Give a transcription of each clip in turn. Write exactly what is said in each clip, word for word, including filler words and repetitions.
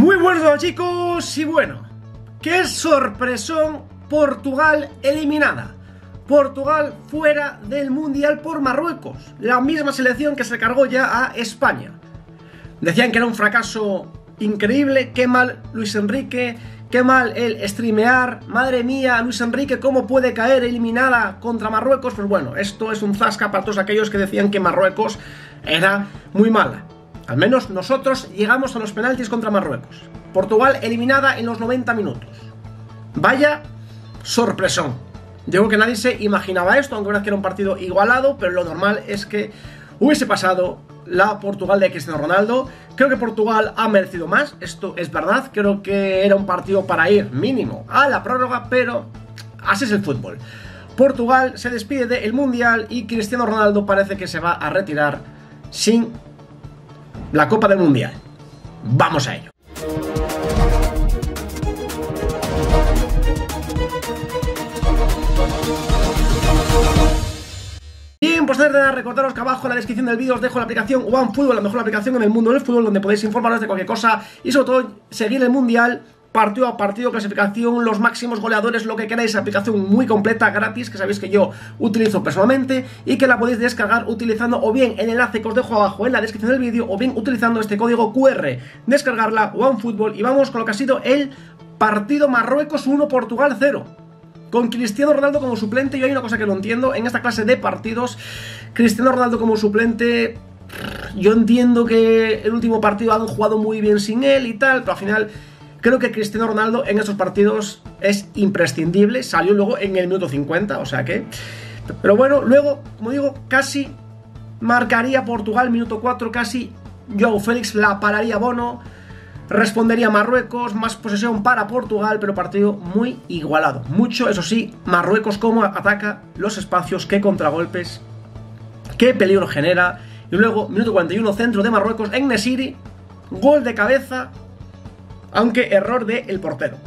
Muy buenos chicos, y bueno, qué sorpresón, Portugal eliminada. Portugal fuera del Mundial por Marruecos, la misma selección que se cargó ya a España. Decían que era un fracaso increíble, qué mal Luis Enrique, qué mal el streamear, madre mía, Luis Enrique, ¿cómo puede caer eliminada contra Marruecos? Pues bueno, esto es un zasca para todos aquellos que decían que Marruecos era muy mala. Al menos nosotros llegamos a los penaltis contra Marruecos. Portugal eliminada en los noventa minutos. Vaya sorpresón. Yo creo que nadie se imaginaba esto, aunque verdad que era un partido igualado, pero lo normal es que hubiese pasado la Portugal de Cristiano Ronaldo. Creo que Portugal ha merecido más, esto es verdad. Creo que era un partido para ir mínimo a la prórroga, pero así es el fútbol. Portugal se despide del Mundial y Cristiano Ronaldo parece que se va a retirar sin la Copa del Mundial. Vamos a ello. Bien, pues nada, recordaros que abajo en la descripción del vídeo os dejo la aplicación OneFootball, la mejor aplicación en el mundo del fútbol, donde podéis informaros de cualquier cosa y sobre todo seguir el Mundial partido a partido, clasificación, los máximos goleadores, lo que queráis. Aplicación muy completa, gratis, que sabéis que yo utilizo personalmente y que la podéis descargar utilizando o bien el enlace que os dejo abajo en la descripción del vídeo o bien utilizando este código Q R. Descargarla, OneFootball, y vamos con lo que ha sido el partido Marruecos uno, Portugal cero. Con Cristiano Ronaldo como suplente. Yo hay una cosa que no entiendo en esta clase de partidos. Cristiano Ronaldo como suplente, yo entiendo que el último partido han jugado muy bien sin él y tal, pero al final creo que Cristiano Ronaldo en estos partidos es imprescindible. Salió luego en el minuto cincuenta, o sea que... Pero bueno, luego, como digo, casi marcaría Portugal, minuto cuatro, casi Joao Félix la pararía Bono. Respondería Marruecos, más posesión para Portugal, pero partido muy igualado. Mucho, eso sí, Marruecos cómo ataca los espacios, qué contragolpes, qué peligro genera. Y luego, minuto cuarenta y uno, centro de Marruecos, En-Nesyri, gol de cabeza, aunque error del portero.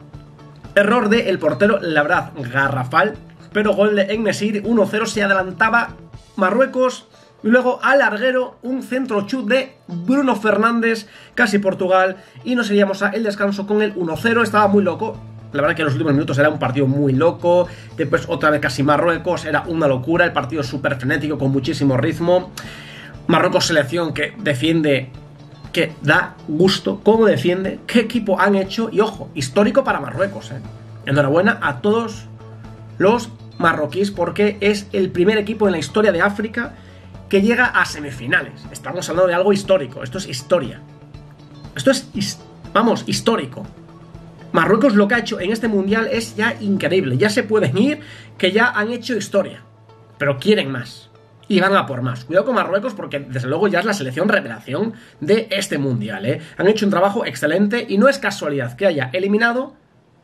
Error del portero, la verdad, garrafal, pero gol de En-Nesyri, uno cero, se adelantaba Marruecos. Y luego al larguero, un centro chut de Bruno Fernández, casi Portugal, y nos iríamos al descanso con el uno cero. Estaba muy loco, la verdad que en los últimos minutos era un partido muy loco. Después otra vez casi Marruecos, era una locura, el partido súper frenético, con muchísimo ritmo. Marruecos, selección que defiende, que da gusto, cómo defiende, qué equipo han hecho, y ojo, histórico para Marruecos, ¿eh? Enhorabuena a todos los marroquíes, porque es el primer equipo en la historia de África que llega a semifinales. Estamos hablando de algo histórico. Esto es historia. Esto es, vamos, histórico. Marruecos lo que ha hecho en este mundial es ya increíble. Ya se pueden ir, que ya han hecho historia, pero quieren más y van a por más. Cuidado con Marruecos, porque desde luego ya es la selección revelación de este mundial, ¿eh? Han hecho un trabajo excelente y no es casualidad que haya eliminado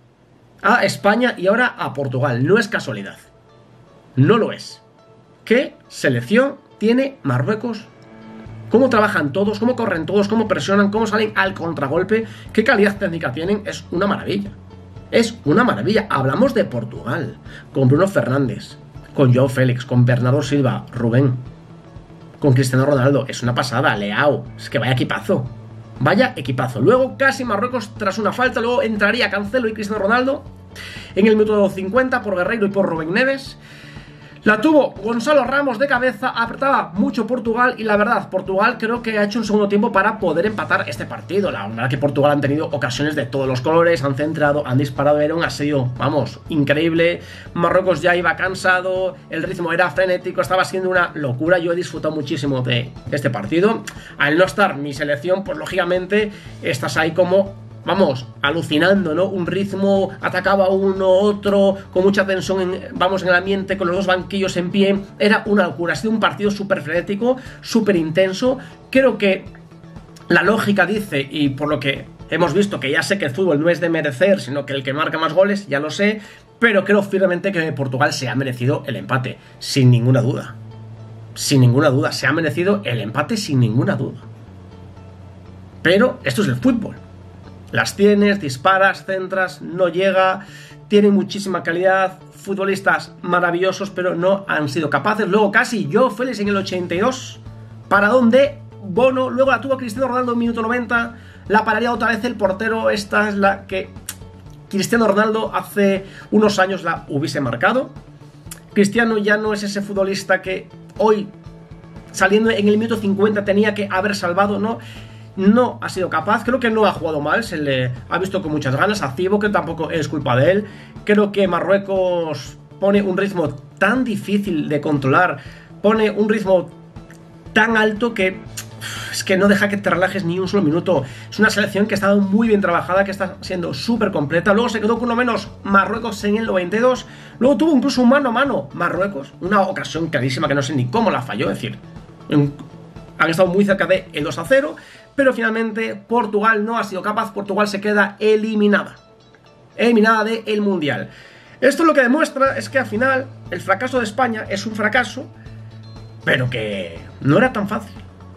a España y ahora a Portugal. No es casualidad. No lo es. ¿Qué selección tiene Marruecos? Cómo trabajan todos, cómo corren todos, cómo presionan, cómo salen al contragolpe, qué calidad técnica tienen. Es una maravilla. Es una maravilla. Hablamos de Portugal, con Bruno Fernández, con Joao Félix, con Bernardo Silva, Rubén, con Cristiano Ronaldo. Es una pasada. Leao, es que vaya equipazo. Vaya equipazo. Luego casi Marruecos tras una falta. Luego entraría Cancelo y Cristiano Ronaldo en el minuto cincuenta por Guerreiro y por Rubén Neves. La tuvo Gonzalo Ramos de cabeza, apretaba mucho Portugal y la verdad, Portugal creo que ha hecho un segundo tiempo para poder empatar este partido. La verdad que Portugal han tenido ocasiones de todos los colores, han centrado, han disparado, era un asedio, vamos, increíble. Marruecos ya iba cansado, el ritmo era frenético, estaba siendo una locura. Yo he disfrutado muchísimo de este partido. Al no estar mi selección, pues lógicamente estás ahí como... vamos, alucinando, ¿no? Un ritmo, atacaba uno, otro, con mucha tensión, en, vamos, en el ambiente, con los dos banquillos en pie. Era una locura, ha sido un partido súper frenético, súper intenso. Creo que la lógica dice, y por lo que hemos visto, que ya sé que el fútbol no es de merecer, sino que el que marca más goles, ya lo sé, pero creo firmemente que Portugal se ha merecido el empate, sin ninguna duda. Sin ninguna duda, se ha merecido el empate sin ninguna duda. Pero esto es el fútbol. Las tienes, disparas, centras, no llega, tiene muchísima calidad, futbolistas maravillosos, pero no han sido capaces. Luego casi Joao Félix en el ochenta y dos, paradón de Bono, luego la tuvo Cristiano Ronaldo en minuto noventa, la pararía otra vez el portero. Esta es la que Cristiano Ronaldo hace unos años la hubiese marcado. Cristiano ya no es ese futbolista que hoy, saliendo en el minuto cincuenta, tenía que haber salvado, ¿no? No ha sido capaz, creo que no ha jugado mal, se le ha visto con muchas ganas. A Cibo, que tampoco es culpa de él. Creo que Marruecos pone un ritmo tan difícil de controlar, pone un ritmo tan alto que es que no deja que te relajes ni un solo minuto. Es una selección que ha estado muy bien trabajada, que está siendo súper completa. Luego se quedó con uno menos Marruecos en el noventa y dos. Luego tuvo incluso un mano a mano Marruecos, una ocasión clarísima que no sé ni cómo la falló. Es decir, en, han estado muy cerca de el dos a cero, pero finalmente Portugal no ha sido capaz. Portugal se queda eliminada, eliminada del Mundial. Esto lo que demuestra es que al final el fracaso de España es un fracaso, pero que no era tan fácil.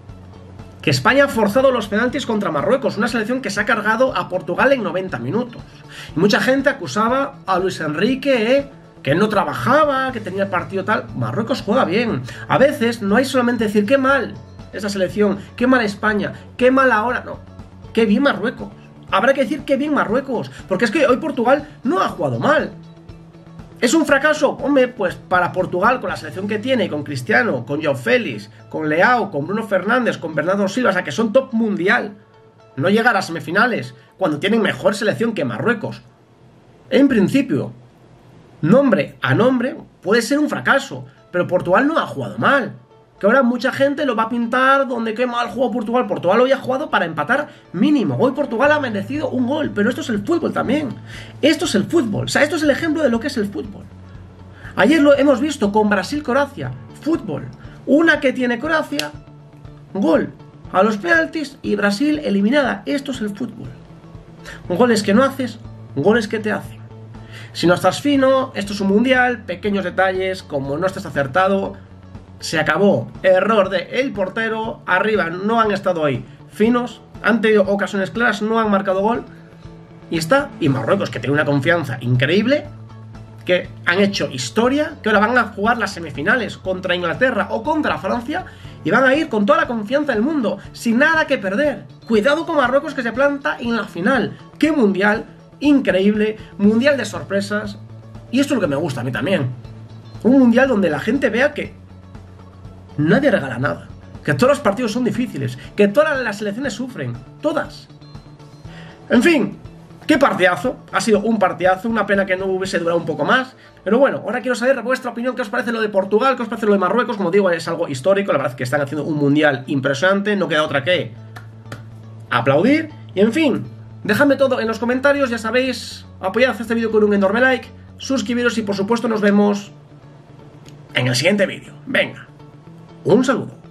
Que España ha forzado los penaltis contra Marruecos, una selección que se ha cargado a Portugal en noventa minutos. Y mucha gente acusaba a Luis Enrique, ¿eh? que no trabajaba, que tenía el partido tal. Marruecos juega bien. A veces no hay solamente decir qué mal esa selección, qué mal España, qué mal ahora. No, qué bien Marruecos. Habrá que decir qué bien Marruecos, porque es que hoy Portugal no ha jugado mal. ¿Es un fracaso? Hombre, pues para Portugal, con la selección que tiene, con Cristiano, con João Félix, con Leao, con Bruno Fernández, con Bernardo Silva, o sea, que son top mundial, no llegar a semifinales cuando tienen mejor selección que Marruecos, en principio, nombre a nombre, puede ser un fracaso, pero Portugal no ha jugado mal. Que ahora mucha gente lo va a pintar donde qué mal jugó Portugal. Portugal hoy ha jugado para empatar mínimo. Hoy Portugal ha merecido un gol, pero esto es el fútbol también. Esto es el fútbol, o sea, esto es el ejemplo de lo que es el fútbol. Ayer lo hemos visto con Brasil-Croacia, fútbol. Una que tiene Croacia, gol a los penaltis y Brasil eliminada. Esto es el fútbol. Goles que no haces, goles que te hacen. Si no estás fino, esto es un mundial, pequeños detalles, como no estás acertado, se acabó. Error de el portero, arriba no han estado hoy finos, han tenido ocasiones claras, no han marcado gol, y está. Y Marruecos, que tiene una confianza increíble, que han hecho historia, que ahora van a jugar las semifinales contra Inglaterra o contra Francia, y van a ir con toda la confianza del mundo, sin nada que perder. Cuidado con Marruecos, que se planta en la final. ¡Qué mundial! Increíble, mundial de sorpresas. Y esto es lo que me gusta a mí también. Un mundial donde la gente vea que nadie regala nada, que todos los partidos son difíciles, que todas las selecciones sufren, todas. En fin, qué partidazo, ha sido un partidazo, una pena que no hubiese durado un poco más, pero bueno, ahora quiero saber vuestra opinión, qué os parece lo de Portugal, qué os parece lo de Marruecos. Como digo, es algo histórico, la verdad es que están haciendo un mundial impresionante, no queda otra que aplaudir, y en fin, dejadme todo en los comentarios, ya sabéis, apoyad este vídeo con un enorme like, suscribiros y por supuesto nos vemos en el siguiente vídeo. Venga, un saludo.